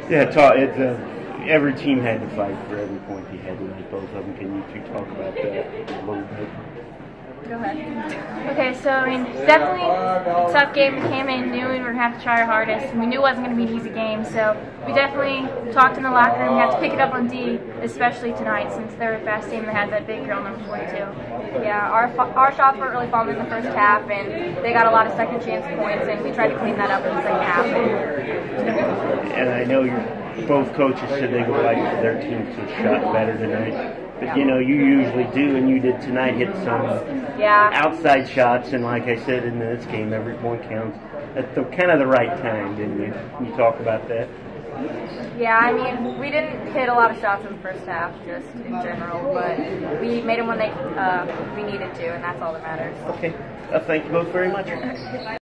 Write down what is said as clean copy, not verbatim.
Yeah, every team had to fight for every point they had tonight, both of them. Can you two talk about that a little bit? Go ahead. Okay, so I mean, definitely a tough game. We came in, knew we were going to have to try our hardest, and we knew it wasn't going to be an easy game, so we definitely talked in the locker room. We had to pick it up on D, especially tonight, since they're a fast team that had that big girl number 42. Yeah, our shots weren't really falling in the first half, and they got a lot of second chance points, and we tried to clean that up in the second half. And I know both coaches said they would like for their team to shot better tonight. But, you know, you usually do, and you did tonight, hit some outside shots. And like I said, in this game, every point counts at kind of the right time, didn't you? Can you talk about that? Yeah, I mean, we didn't hit a lot of shots in the first half, just in general, but we made them when we needed to, and that's all that matters. Okay. Thank you both very much.